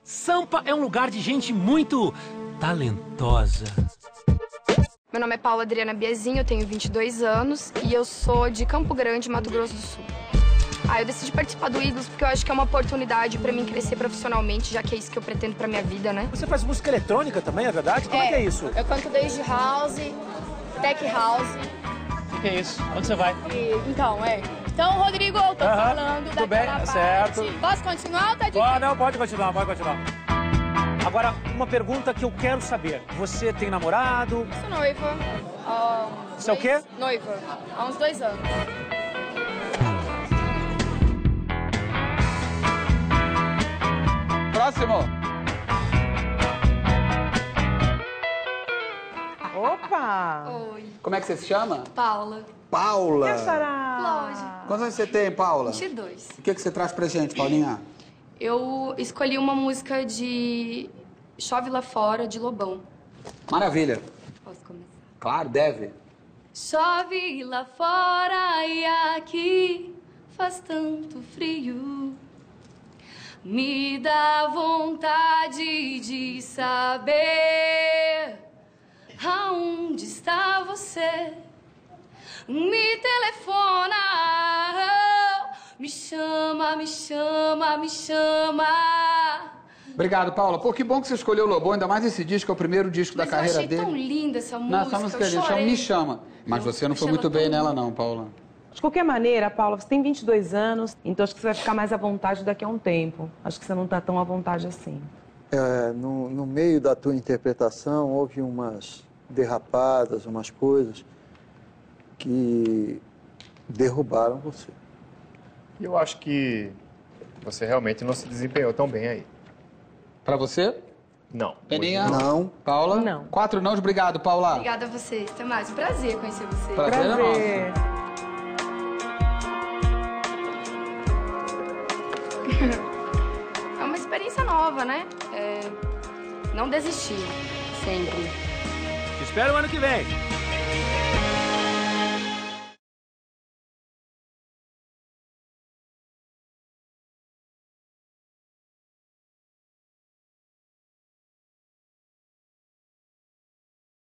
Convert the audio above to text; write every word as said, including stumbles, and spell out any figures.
Sampa é um lugar de gente muito talentosa. Meu nome é Paula Adriana Biazinho, eu tenho vinte e dois anos e eu sou de Campo Grande, Mato Grosso do Sul. Ah, eu decidi participar do Ídolos porque eu acho que é uma oportunidade pra mim crescer profissionalmente, já que é isso que eu pretendo pra minha vida, né? Você faz música eletrônica também, é verdade? Como é, é que é isso? Eu canto desde house, tech house. O que é isso? Onde você vai? E, então, é. Então, Rodrigo, eu tô Aham, falando tudo daquela bem, parte. certo. Posso continuar ou tá de... Oh, não, pode continuar, pode continuar. Agora, uma pergunta que eu quero saber. Você tem namorado? Sou noiva. há Você é o quê? Noiva. Há uns dois anos. Próximo. Opa! Oi. Como é que você se chama? Paula. Paula. E a senhora? Lógico. Quantos anos você tem, Paula? vinte e dois. O que, que você traz pra gente, Paulinha? Eu escolhi uma música de Chove Lá Fora, de Lobão. Maravilha. Posso começar? Claro, deve. Chove lá fora e aqui faz tanto frio. Me dá vontade de saber aonde está você. Me telefona, me chama, me chama, me chama. Obrigado, Paula. Pô, que bom que você escolheu o Lobão, ainda mais esse disco, é o primeiro disco Mas da carreira eu achei dele. tão linda essa música. Não, essa música eu dele chama chorei. Me Chama. Mas você não Eu foi achei muito ela bem tão nela, linda. não, Paula. De qualquer maneira, Paula, você tem vinte e dois anos, então acho que você vai ficar mais à vontade daqui a um tempo. Acho que você não está tão à vontade assim. É, no, no meio da tua interpretação, houve umas derrapadas, umas coisas que derrubaram você. Eu acho que você realmente não se desempenhou tão bem aí. Pra você? Não. Peninha? Hoje Não. Paula? Não. Quatro nãos, obrigado, Paula. Obrigada a vocês. Até mais. Um prazer conhecer vocês. Prazer é nosso. Prazer. É uma experiência nova, né? É... Não desistir, sempre. Te espero ano que vem.